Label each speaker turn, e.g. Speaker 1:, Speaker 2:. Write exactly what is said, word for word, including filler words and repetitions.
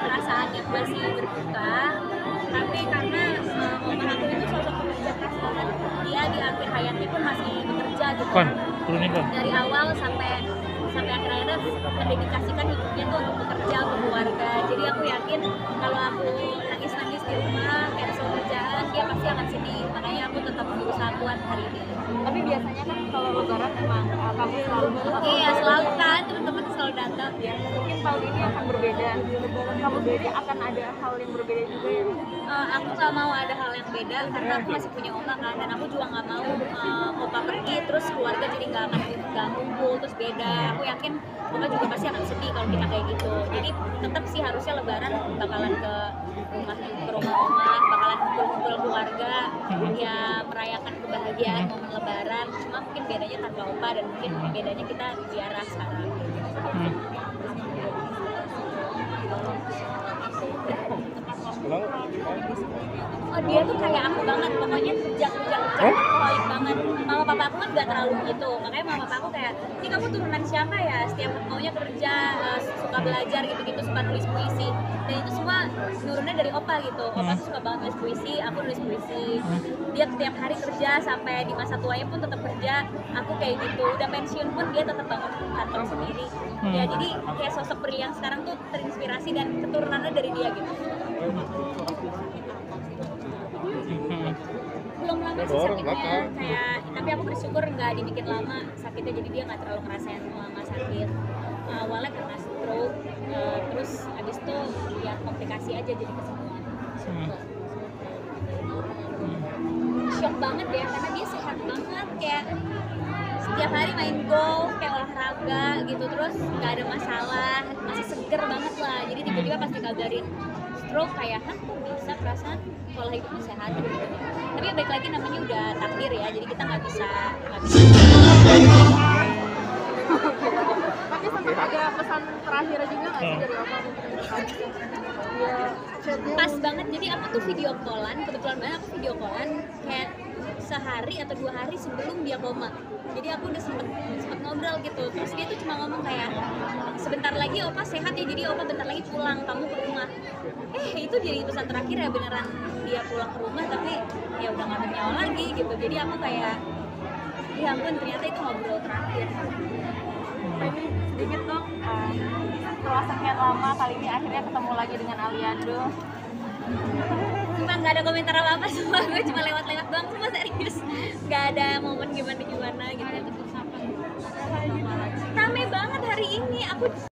Speaker 1: perasaan yang masih berduka, tapi karena uh, momen aku itu sosok pekerja keras banget. Dia di akhir hayatnya pun masih bekerja gitu.
Speaker 2: Kon, turunin kon.
Speaker 1: Dari awal sampai sampai akhir-akhirnya mendedikasikan hidupnya tuh untuk bekerja, untuk keluarga. Jadi aku yakin kalau aku nangis-nangis di rumah kayak soal kerjaan, dia pasti akan sedih. Makanya aku tetap berusaha kuat hari ini.
Speaker 3: Tapi biasanya kan kalau lebaran emang uh, kamu selalu
Speaker 1: Iya, selalu kan teman-teman selalu datang.
Speaker 3: ya. Mungkin tahun ini akan berbeda. Lebaran kamu sendiri akan ada hal yang berbeda juga ya?
Speaker 1: Uh, aku nggak mau ada hal yang beda karena aku masih punya oma kan, dan aku juga nggak mau uh, opa pergi terus keluarga jadi nggak akan nggak ngumpul terus beda. Aku yakin oma juga pasti akan sedih kalau kita kayak gitu. Jadi tetap sih harusnya lebaran bakalan ke rumah ke rumah oma, bakalan kumpul-kumpul keluarga, ya merayakan kebahagiaan momen lebaran. Cuma mungkin bedanya tanpa opa dan mungkin bedanya kita ziarah sekarang.
Speaker 2: Hmm.
Speaker 1: Oh, dia tuh kayak aku banget, pokoknya kerja kerja kerja workaholic banget. Mama papa aku kan gak terlalu gitu, makanya mama papa aku kayak, ini kamu turunan siapa ya? Setiap maunya kerja, uh, suka belajar gitu-gitu, suka nulis puisi. Dan itu semua nurunnya dari opa gitu. Opa tuh suka banget nulis puisi, aku nulis puisi. Dia setiap hari kerja sampai di masa tuanya pun tetap kerja. Aku kayak gitu, udah pensiun pun dia tetap bangun kantor sendiri. Ya jadi kayak sosok pria yang sekarang tuh terinspirasi dan keturunannya dari dia gitu. Belum lama sih sakitnya, kayak tapi aku bersyukur nggak dibikin lama sakitnya, jadi dia nggak terlalu ngerasain lama sakit. Uh, awalnya karena stroke, uh, terus abis itu ya komplikasi aja jadi kesembuhan. Shock banget ya karena dia sehat banget, kayak setiap hari main golf, kayak olahraga gitu, terus nggak ada masalah, masih seger banget lah. Jadi tiba-tiba pas dikabarin stroke kayak, hah kok bisa, perasaan pola hidupnya sehat gitu. Tapi ya baik lagi namanya udah takdir ya, jadi kita nggak bisa nggak bisa.
Speaker 3: Tapi sempat ada pesan terakhir juga nggak sih dari opa? Iya.
Speaker 1: Pas banget, jadi aku tuh video callan, kebetulan banget aku video callan kayak sehari atau dua hari sebelum dia koma. Jadi aku udah sempet, sempet ngobrol gitu, terus dia tuh cuma ngomong kayak, sebentar lagi opa sehat ya, jadi opa bentar lagi pulang, kamu ke rumah. Eh itu jadi pesan terakhir ya, beneran dia pulang ke rumah, tapi ya udah gak bernyawa lagi gitu. Jadi aku kayak, ya ampun ternyata itu ngobrol terakhir.
Speaker 3: Ini sedikit dong, uh, setelah sekian lama kali ini akhirnya ketemu lagi dengan Aliando.
Speaker 1: Cuma nggak ada komentar apa-apa, semua gue cuma lewat-lewat doang, semua serius. Nggak ada momen gimana-gimana gitu. Rame banget hari ini, aku